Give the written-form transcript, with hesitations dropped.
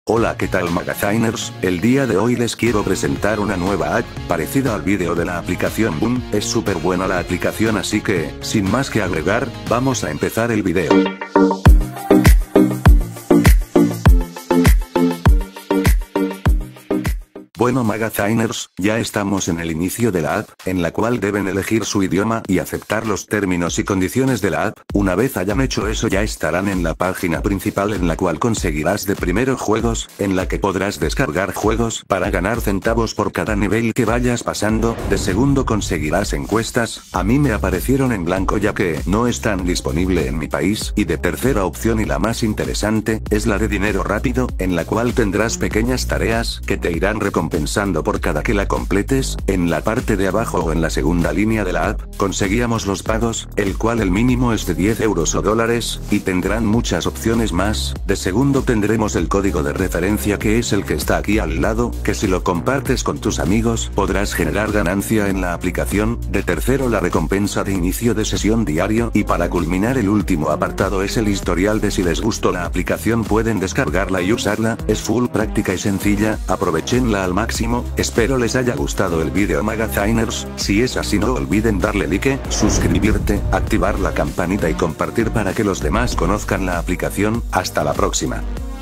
Hola, ¿qué tal Magaziners? El día de hoy les quiero presentar una nueva app, parecida al vídeo de la aplicación Boom. Es súper buena la aplicación, así que, sin más que agregar, vamos a empezar el video. Bueno Magaziners, ya estamos en el inicio de la app, en la cual deben elegir su idioma y aceptar los términos y condiciones de la app. Una vez hayan hecho eso ya estarán en la página principal, en la cual conseguirás de primero juegos, en la que podrás descargar juegos para ganar centavos por cada nivel que vayas pasando. De segundo conseguirás encuestas, a mí me aparecieron en blanco ya que no están disponible en mi país. Y de tercera opción, y la más interesante, es la de dinero rápido, en la cual tendrás pequeñas tareas que te irán recompensando por cada que la completes. En la parte de abajo o en la segunda línea de la app, conseguíamos los pagos, el cual el mínimo es de 10 euros o dólares, y tendrán muchas opciones más. De segundo tendremos el código de referencia, que es el que está aquí al lado, que si lo compartes con tus amigos podrás generar ganancia en la aplicación. De tercero, la recompensa de inicio de sesión diario, y para culminar el último apartado es el historial de si les gustó la aplicación pueden descargarla y usarla. Es full práctica y sencilla, aprovechenla al máximo. Espero les haya gustado el vídeo Magaziners. Si es así, no olviden darle like, suscribirte, activar la campanita y compartir para que los demás conozcan la aplicación. Hasta la próxima.